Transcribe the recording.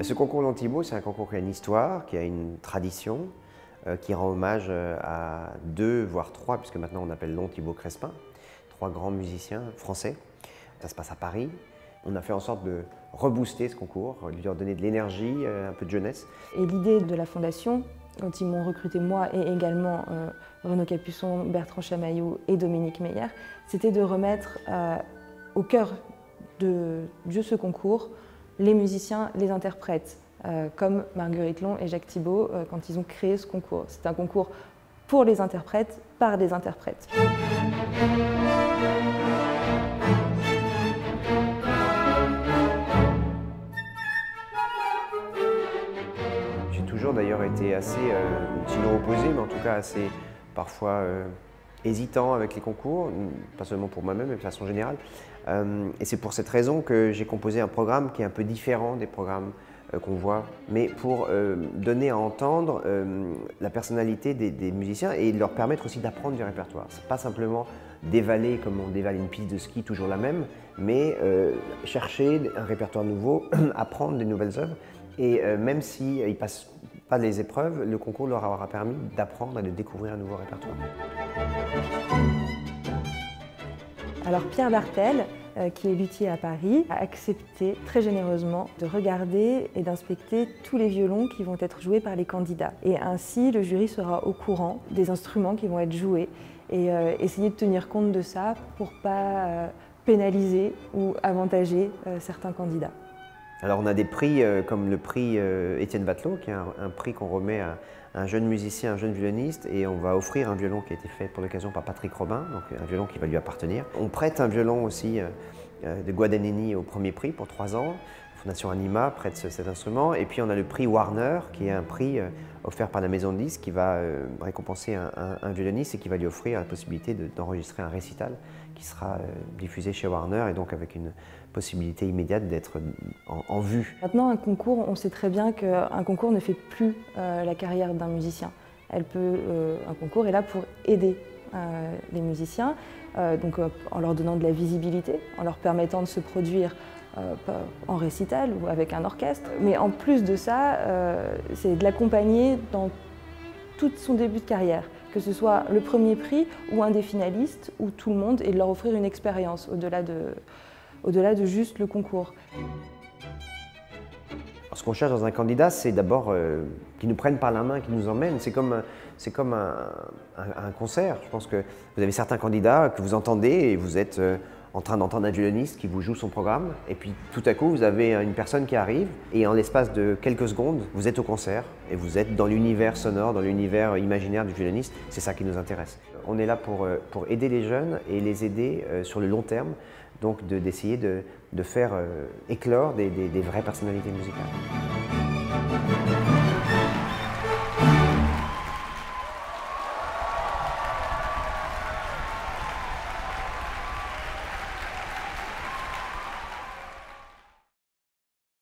Ce concours Long Thibault, c'est un concours qui a une histoire, qui a une tradition, qui rend hommage à deux, voire trois, puisque maintenant on appelle Long Thibault Crespin, trois grands musiciens français. Ça se passe à Paris. On a fait en sorte de rebooster ce concours, lui donner de l'énergie, un peu de jeunesse. Et l'idée de la fondation, quand ils m'ont recruté moi et également Renaud Capuçon, Bertrand Chamaillou et Dominique Meyer, c'était de remettre au cœur de ce concours les musiciens, les interprètes, comme Marguerite Long et Jacques Thibault quand ils ont créé ce concours. C'est un concours pour les interprètes, par des interprètes. J'ai toujours d'ailleurs été assez, sinon opposé, mais en tout cas assez parfois hésitant avec les concours, pas seulement pour moi-même, mais de façon générale. Et c'est pour cette raison que j'ai composé un programme qui est un peu différent des programmes qu'on voit, mais pour donner à entendre la personnalité des musiciens et leur permettre aussi d'apprendre du répertoire. C'est pas simplement dévaler comme on dévale une piste de ski, toujours la même, mais chercher un répertoire nouveau, apprendre des nouvelles œuvres. Et même s'ils ne passent pas les épreuves, le concours leur aura permis d'apprendre et de découvrir un nouveau répertoire. Alors Pierre Bartel, qui est luthier à Paris, a accepté très généreusement de regarder et d'inspecter tous les violons qui vont être joués par les candidats. Et ainsi, le jury sera au courant des instruments qui vont être joués et essayer de tenir compte de ça pour ne pas pénaliser ou avantager certains candidats. Alors on a des prix comme le prix Étienne Batelot, qui est un prix qu'on remet à un jeune musicien, un jeune violoniste, et on va offrir un violon qui a été fait pour l'occasion par Patrick Robin, donc un violon qui va lui appartenir. On prête un violon aussi de Guadagnini au premier prix pour 3 ans. La Fondation Anima prête cet instrument. Et puis on a le prix Warner, qui est un prix offert par la maison de disques qui va récompenser un violoniste et qui va lui offrir la possibilité d'enregistrer un récital qui sera diffusé chez Warner et donc avec une possibilité immédiate d'être en vue. Maintenant, un concours, on sait très bien qu'un concours ne fait plus la carrière d'un musicien. Un concours est là pour aider les musiciens, en leur donnant de la visibilité, en leur permettant de se produire en récital ou avec un orchestre. Mais en plus de ça, c'est de l'accompagner dans tout son début de carrière, que ce soit le premier prix ou un des finalistes ou tout le monde, et de leur offrir une expérience au-delà de juste le concours. Ce qu'on cherche dans un candidat, c'est d'abord qu'ils nous prennent par la main, qu'ils nous emmènent. C'est comme un concert. Je pense que vous avez certains candidats que vous entendez et vous êtes en train d'entendre un violoniste qui vous joue son programme. Et puis tout à coup, vous avez une personne qui arrive et en l'espace de quelques secondes, vous êtes au concert et vous êtes dans l'univers sonore, dans l'univers imaginaire du violoniste. C'est ça qui nous intéresse. On est là pour aider les jeunes et les aider sur le long terme, donc d'essayer de faire éclore des vraies personnalités musicales.